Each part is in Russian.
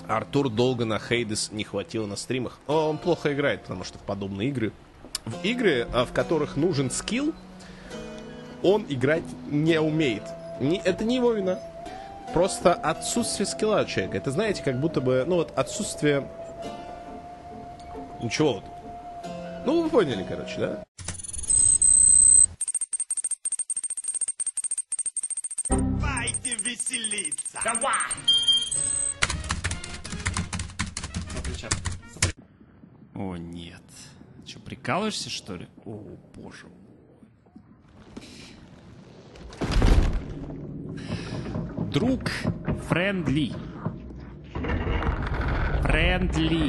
Артур долго на Хейдес не хватило на стримах. Он плохо играет, потому что в подобные игры... В игры, в которых нужен скилл, он играть не умеет. Это не его вина. Просто отсутствие скилла у человека. Это, знаете, как будто бы... Ну вот отсутствие... Ничего вот. Ну вы поняли, короче, да? Давайте веселиться! Давай! О, нет. Че, прикалываешься, что ли? О, боже. Друг френдли. Френдли.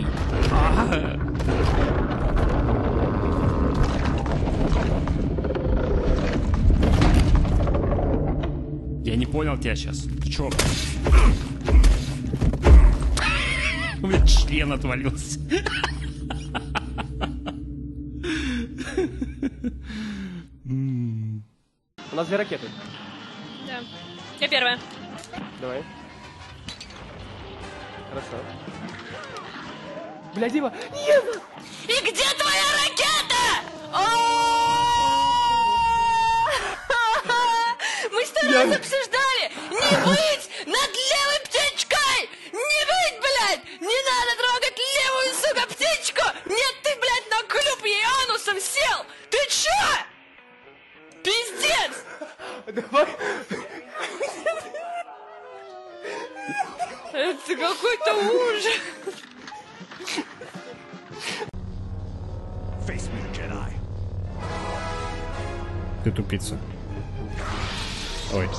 Я не понял тебя сейчас. Ты чё? У меня член отвалился. У нас 2 ракеты. Да. Я первая. Давай. Хорошо. Бля, Дима! Ева! И где твоя ракета? Мы 100 раз обсуждали! Не быть над левой птичкой! Не быть, блядь! Не надо трогать левую, сука, птичку! Нет, ты, блядь, на клюв ей анусом сел! Ты чё? Пиздец! Давай! Это какой-то ужас! Face me, Jedi. Ты тупица. Ой.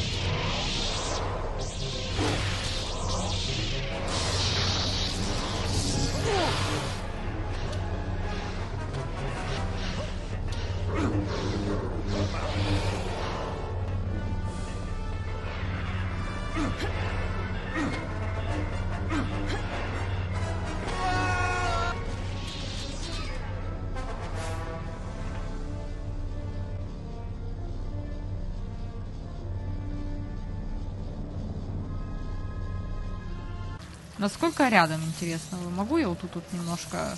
Насколько рядом, интересно? Могу я вот тут немножко...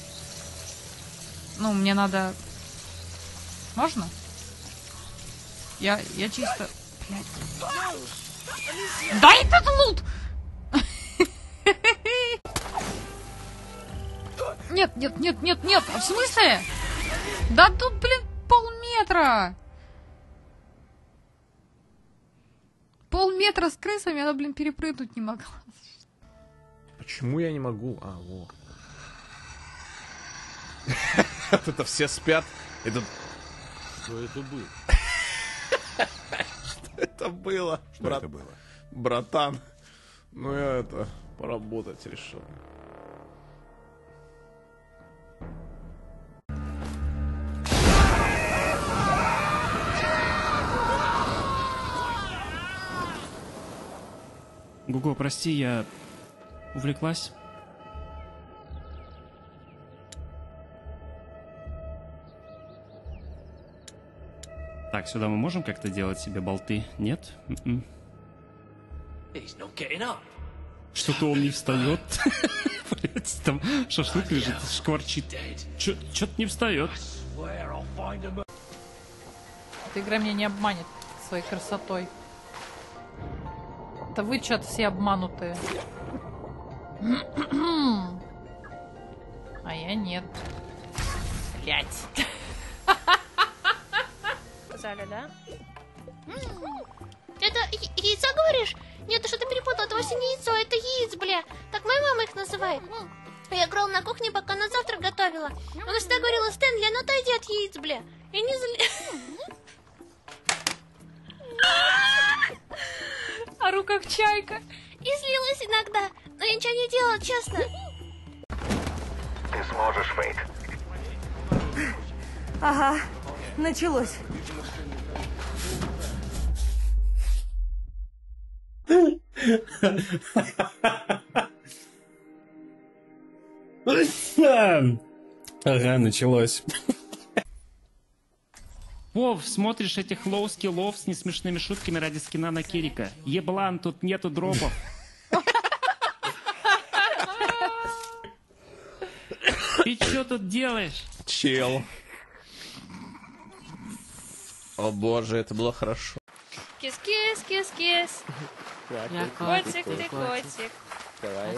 Ну, мне надо... Можно? Я чисто... Блядь. Дай этот лут! Нет, нет, нет, нет, нет! В смысле? Да тут, блин, полметра! Полметра с крысами, она, блин, перепрыгнуть не могла. Почему я не могу? А, во. Это все спят. Что это было? Что это было? Что это было? Братан. Ну я это, поработать решил. Гуго, прости, я увлеклась. Так, сюда мы можем как-то делать себе болты? Нет? Что-то он не встает. Блять, там шашлык лежит, шкварчит. Что-то не встает. Эта игра меня не обманет своей красотой. Это вы что-то все обманутые. А я нет. Блять. Сказали, да? Это яйцо, говоришь? Нет, ты что-то перепутал. Это вовсе не яйцо, это яиц, бля. Так моя мама их называет. Я играла на кухне, пока на завтрак готовила. Она всегда говорила: Стэнли, а ну отойди от яиц, бля. И не Ору как чайка. И злилась иногда, но я ничего не делала, честно. Ты сможешь, Фейт. Ага, началось. Ага, началось. Вов, смотришь этих лоу-скиллов с несмешными шутками ради скина на Кирика. Еблан, тут нету дропов. Ты что тут делаешь? Чел. О боже, это было хорошо. Кис-кис, кис-кис. Котик, ты котик. Давай,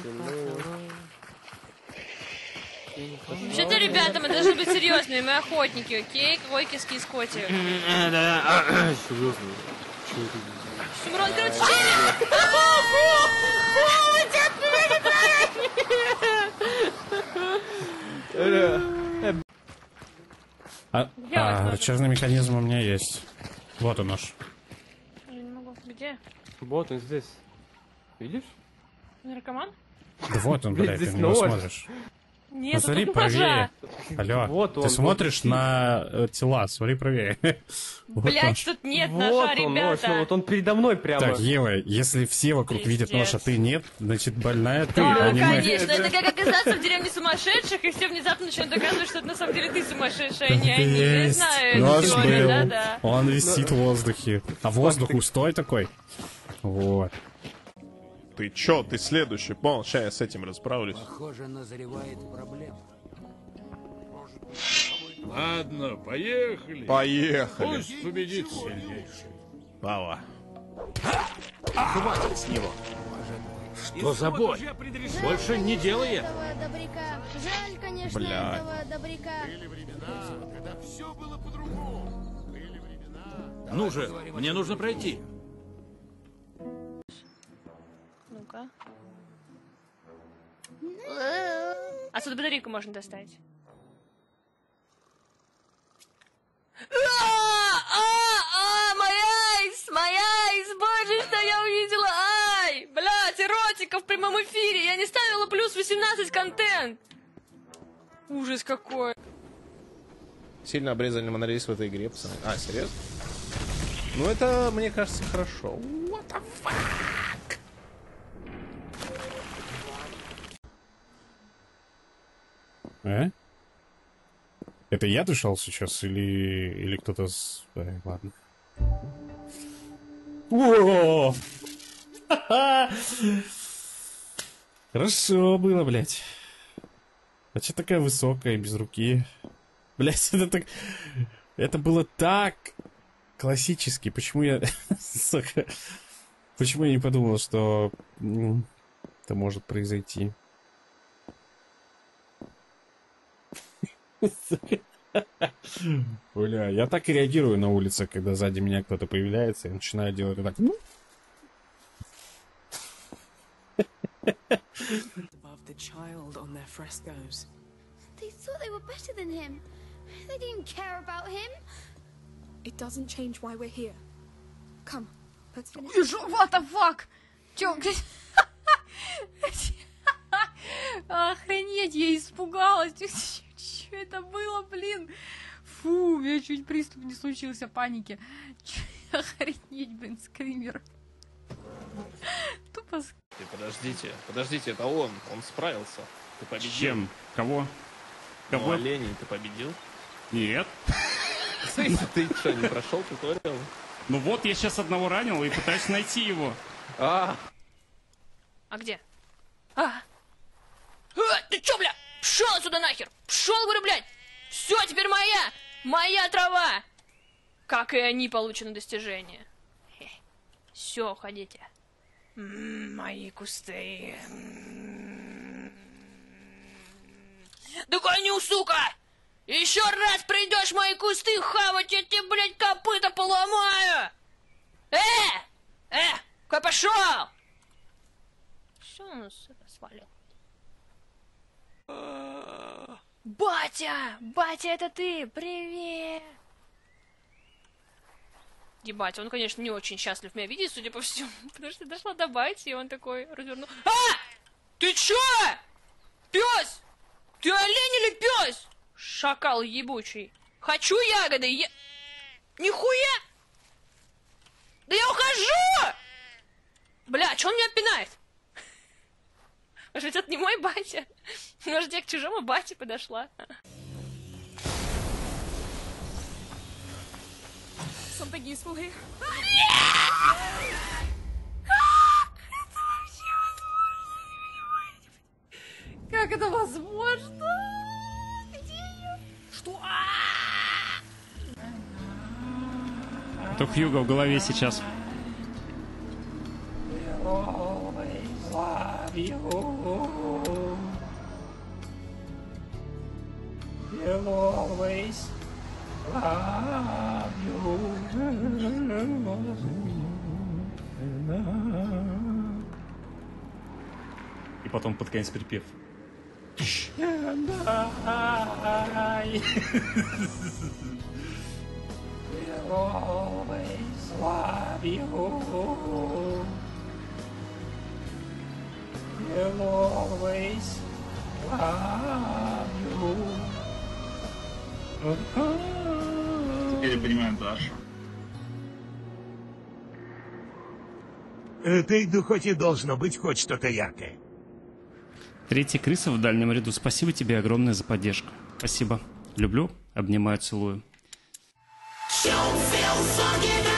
Вообще-то, ребята, мы должны быть серьезными, мы охотники, окей? Какой кис-кис котик? Симрон, короче, Рычажный механизм у меня есть. Вот он нож. Я не могу. Где? Вот он здесь. Видишь? Наркоман? Да вот он, Блядь, блядь, ты здесь на него нож. смотришь. Нет, Посмотри тут ножа. правее. Алло, Вот он, ты смотришь вот на тела, смотри правее. Вот Блять, нож. тут нет Вот ножа, он, нож, ребята. вот он передо мной прямо. Так, Ева, если все вокруг видят нож, а Пиздец. ты нет, значит больная ты, Да, а не мы. конечно, это как оказаться в деревне сумасшедших, и все внезапно начнут доказывать, что это на самом деле ты сумасшедшая, а не они. Я Есть. знаю эту Нож теорию, был. да-да. Он висит в воздухе. А воздух густой такой. Вот. Ты чё? Ты следующий. Понял, сейчас я с этим расправлюсь. Похоже, назревает проблема. Ладно, поехали. Поехали. Пусть победит сильнейший. Давай. Хватит с него. Что за бой? Больше не делай это. Добряка. Жаль, конечно, Бля. этого добряка. Ну же, мне нужно пройти. Ну-ка. Отсюда батарейку можно достать. Моя айс, боже, что я увидела, ай! Блядь, эротика в прямом эфире, я не ставила плюс 18 контент. Ужас какой. Сильно обрезали монорейс в этой игре, пацаны. А, серьезно? Ну это, мне кажется, хорошо. What the fuck? Это я дышал сейчас или кто-то с... ладно. О! Хорошо было, блядь. А че такая высокая, без руки? Блядь, это так... Это было так классически. Почему я... Сука. Почему я не подумал, что... это может произойти? Бля, я так и реагирую на улице, когда сзади меня кто-то появляется и начинаю делать вот так. Above the child on their frescoes. They thought they were better than him. They didn't care about him. It doesn't change why we're here. Come, let's finish. What the fuck? Чё? Охренеть, я испугалась. Что это было, блин? Фу, у меня чуть приступ не случился паники. Охренеть, блин, скример. Тупо Подождите, это он справился. Ты победил. Чем? Кого? Ну, оленей ты победил? Нет. Ты что, не прошел туториал? Ну вот, я сейчас одного ранил и пытаюсь найти его. А где? Ты чё, бля? Пшёл отсюда нахер! Пшёл, говорю, блядь! Все, теперь моя! Моя трава! Как и они получены достижения. Все, уходите. Мои кусты. Догоню, сука! Еще раз придешь в мои кусты хавать, я тебе, блядь, копыта поломаю! Куда пошел? Что он, сука, свалил? Батя! Батя, это ты! Привет! Ебать, он, конечно, не очень счастлив меня видеть, судя по всему, потому что дошла до бати, и он такой развернул. Ты чё? Пёс! Ты олень или пёс? Шакал ебучий. Хочу ягоды, Нихуя! Да я ухожу! Бля, чё он меня пинает? Может, это не мой батя? Может, я к чужому бате подошла? Something useful here? Как это возможно? Что? Это Хьюго в голове сейчас. И потом под конец припев. Теперь я понимаю Дашу. Ты хоть и должно быть хоть что-то яркое. Третья крыса в дальнем ряду. Спасибо тебе огромное за поддержку. Спасибо. Люблю, обнимаю, целую. Don't feel fucking